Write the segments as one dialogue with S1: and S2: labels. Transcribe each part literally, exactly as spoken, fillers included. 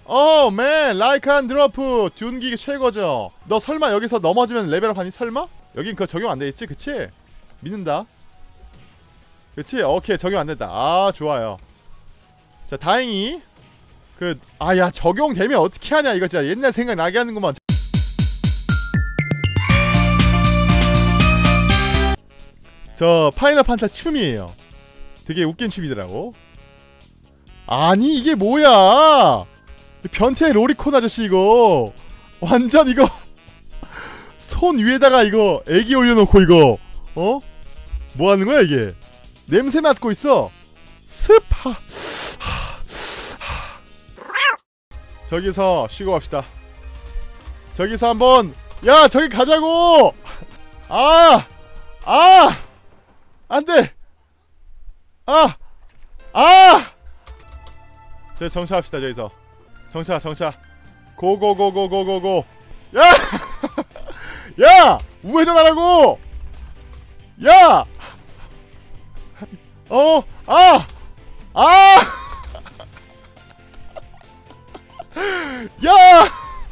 S1: 어, 맨, 라이크 안 드로프. 둔기계 최고죠. 너 설마 여기서 넘어지면 레벨업 하니? 설마? 여긴 그거 적용 안 되겠지? 그치? 믿는다. 그치? 오케이, 적용 안 된다. 아, 좋아요. 자, 다행히 그, 아, 야, 적용되면 어떻게 하냐. 이거 진짜 옛날 생각 나게 하는구만. 저 파이널 판타지 춤이에요. 되게 웃긴 춤이더라고. 아니, 이게 뭐야? 변태 로리콘 아저씨 이거 완전 이거 손 위에다가 이거 애기 올려놓고 이거 어? 뭐하는거야 이게? 냄새 맡고 있어. 스파. 저기서 쉬고 갑시다. 저기서 한번, 야 저기 가자고. 아! 아! 안돼! 아! 아! 저기 정차합시다. 저기서 정차 정차 고고고고고고고. 야! 야! 우회전하라고! 야! 어! 아! 아! 야!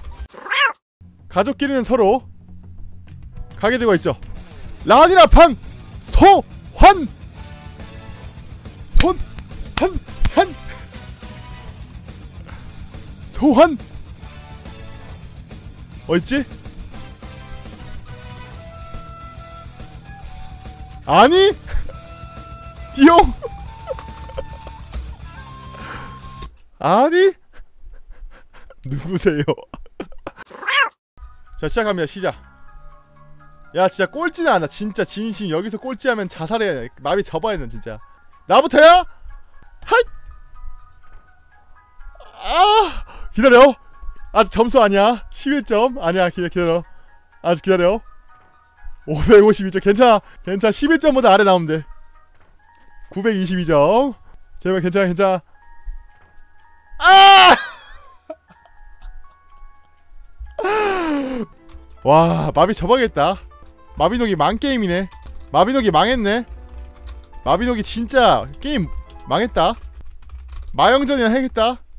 S1: 가족끼리는 서로 가게 되고 있죠. 라니라 팡! 소환! 손! 한! 한! 소환! 어딨지? 아니? 띠용! 아니? 누구세요? 자, 시작합니다. 시작. 야, 진짜 꼴찌는 않아. 진짜 진심. 여기서 꼴찌하면 자살해. 마비 접어야 돼 진짜. 나부터야? 하이! 아! 기다려. 아직 점수 아니야. 십일 점 아니야. 기다려, 기다려. 아직 기다려. 오백오십이 점. 괜찮아. 괜찮아. 십일 점보다 아래 나오면 돼. 구백이십이 점. 제발 괜찮아, 괜찮아. 아! 와, 마비 접어야겠다. 마비노기 망게임이네. 마비노기 망했네. 마비노기 진짜 게임 망했다. 마영전이나 해야겠다.